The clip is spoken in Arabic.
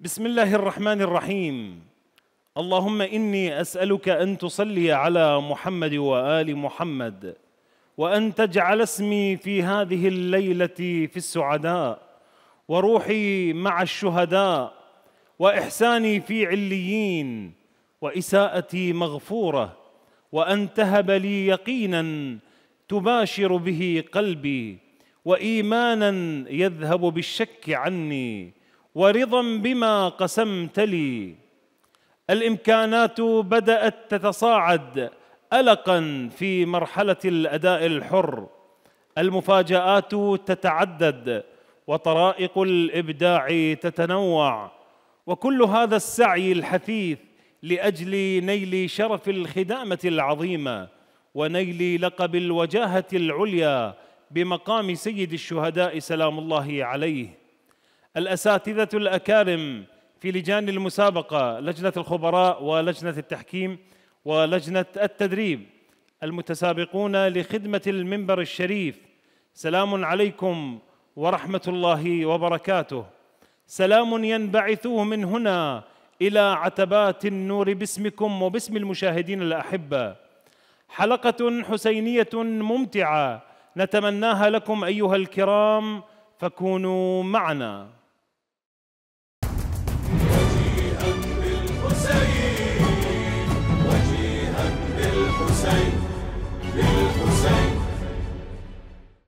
بسم الله الرحمن الرحيم. اللهم إني أسألك أن تصلي على محمد وآل محمد، وأن تجعل اسمي في هذه الليلة في السعداء، وروحي مع الشهداء، وإحساني في عليين، وإساءتي مغفورة، وأن تهب لي يقينا تباشر به قلبي، وإيمانا يذهب بالشك عني، ورضا بما قسمت لي. الإمكانات بدأت تتصاعد ألقاً في مرحلة الأداء الحر، المفاجآت تتعدد، وطرائق الإبداع تتنوع، وكل هذا السعي الحثيث لأجل نيل شرف الخدامة العظيمة ونيل لقب الوجاهة العليا بمقام سيد الشهداء سلام الله عليه. الأساتذة الأكارم في لجان المسابقة، لجنة الخبراء ولجنة التحكيم ولجنة التدريب، المتسابقون لخدمة المنبر الشريف، سلام عليكم ورحمة الله وبركاته. سلام ينبعث من هنا إلى عتبات النور باسمكم وباسم المشاهدين الأحبة. حلقة حسينية ممتعة نتمناها لكم أيها الكرام، فكونوا معنا. وجيها بالحسين، وجيها بالحسين.